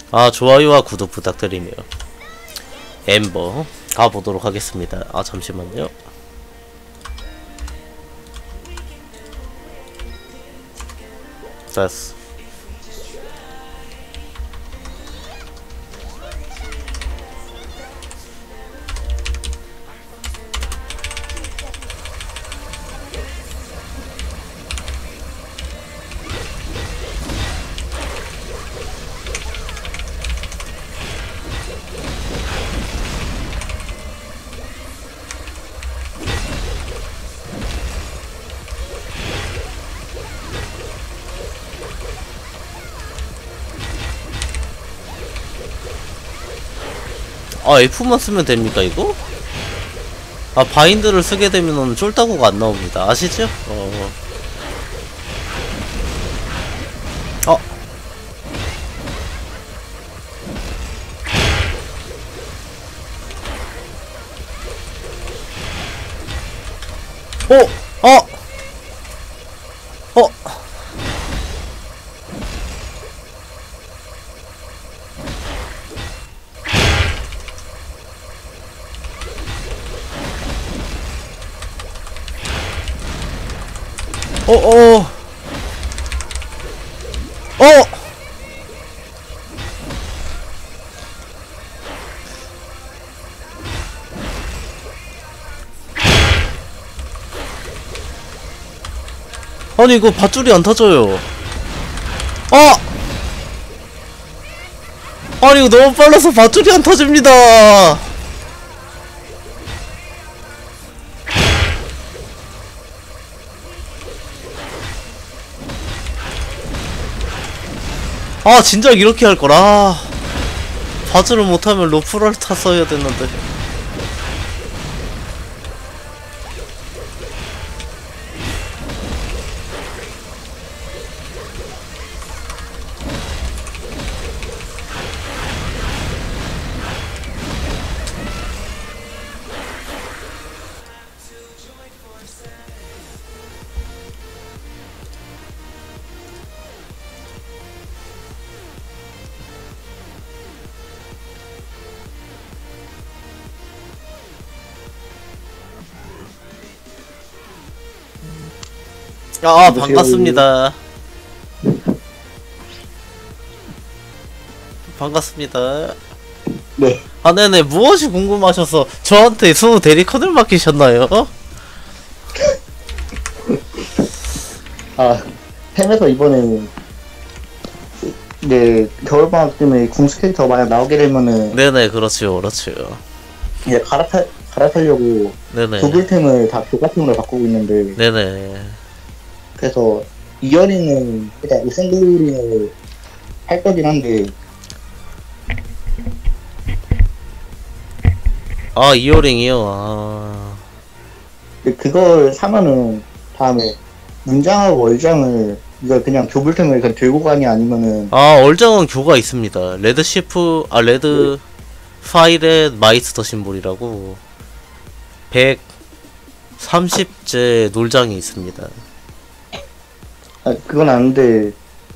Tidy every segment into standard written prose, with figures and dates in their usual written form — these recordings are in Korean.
아, 좋아요와 구독 부탁드리며 엠버 가보도록 하겠습니다. 아, 잠시만요. 됐어. 아, F만 쓰면 됩니까, 이거? 아, 바인드를 쓰게 되면은 쫄따구가 안 나옵니다. 아시죠? 어. 어! 어! 어! 어! 아니, 이거 밧줄이 안 터져요. 아니, 이거 너무 빨라서 밧줄이 안 터집니다. 아, 진작 이렇게 할거라. 밧줄을 못하면 로프를 탔어야 됐는데. 아, 반갑습니다. 반갑습니다. 네. 아, 네네. 무엇이 궁금하셔서 저한테 수호 대리컨을 맡기셨나요? 아, 햄에서 이번에 네 겨울방학 때문에 궁수 캐릭터 만약 나오게 되면은 네네, 그렇죠, 그렇죠. 이제 갈아타려고 네네. 도블템을 다 교과템으로 바꾸고 있는데 네네. 그래서 이어링은 일단 우선돌링을 할 거긴 한데 아, 이어링이요. 아, 그걸 사면은 다음에 문장하고 월장을 이걸 그냥 교불템을 그냥 들고 가니 아니면은 아, 얼장은 교가 있습니다. 레드 시프, 아, 레드 파일의 마이스터 심볼이라고 130제 놀장이 있습니다. 아, 그건 아는데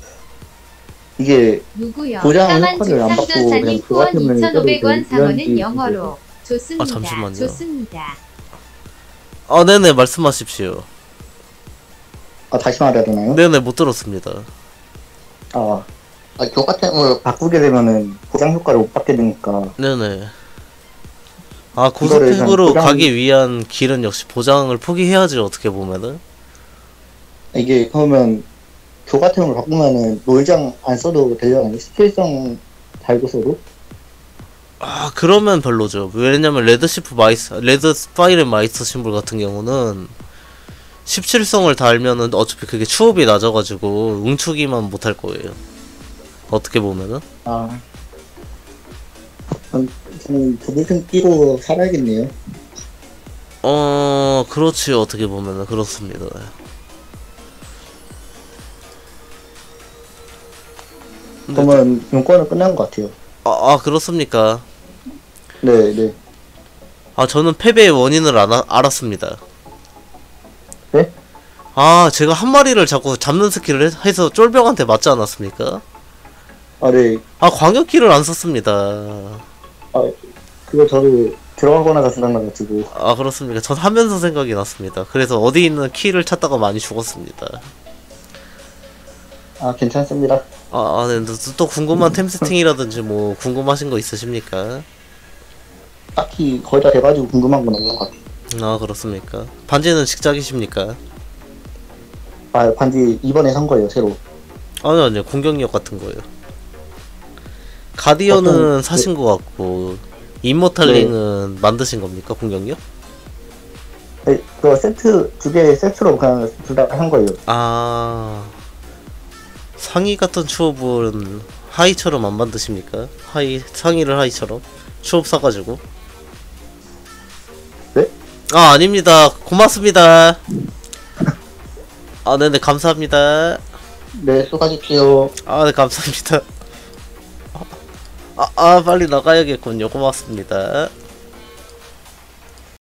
이게 누구요? 보장 까만 효과를 안 받고 죽상전사님 그냥 후원 교과템을 2,500원 상원은 이런지 영어로 좋습니다. 아, 잠시만요. 좋습니다. 아, 네네, 말씀하십시오. 아 다시 말해야 되나요? 네네, 못 들었습니다. 교과템을 바꾸게 되면은 보장 효과를 못 받게 되니까 네네. 아, 이거를 그냥 고스펙으로 보장- 가기 위한 길은 역시 보장을 포기해야지, 어떻게 보면은. 이게 그러면 교과템을 바꾸면은 놀장 안 써도 되려나요? 스킬성 달고서도? 아, 그러면 별로죠. 왜냐면 레드 파일의 마이스터 심볼 같은 경우는 17성을 달면은 어차피 그게 추업이 낮아가지고 웅추기만 못할 거예요. 어떻게 보면은. 저는 도블템 끼고 살아야겠네요. 그렇지, 어떻게 보면은 그렇습니다. 그러면 용건은 끝난 것 같아요. 아, 그렇습니까? 네. 아, 저는 패배의 원인을 알았습니다. 네? 아, 제가 한 마리를 자꾸 잡는 스킬을 해서 쫄병한테 맞지 않았습니까? 아, 네. 아, 광역키를 안 썼습니다. 아, 그거 저도 들어가거나가 생각나가지고. 아, 그렇습니까? 전 하면서 생각이 났습니다. 그래서 어디 있는 키를 찾다가 많이 죽었습니다. 아, 괜찮습니다. 네. 또 궁금한 템 세팅이라든지 뭐 궁금하신 거 있으십니까? 딱히 거의 다 돼가지고 궁금한 건 없는 것 같아요. 아, 그렇습니까? 반지는 직작이십니까? 아, 반지 이번에 산 거예요, 새로. 아니요. 공격력 같은 거예요. 가디언은 어떤- 사신 거 같고, 임모탈링은 만드신 겁니까? 공격력? 네, 그거 세트, 두 개 세트로 그냥 둘 다 한 거예요. 아, 상의 같은 추업은 하이처럼 안 만드십니까? 상의를 하이처럼? 추업 사가지고? 네? 아, 아닙니다. 고맙습니다. 아, 네네, 감사합니다. 네, 수고하십시오. 아, 네, 감사합니다. 빨리 나가야겠군요. 고맙습니다.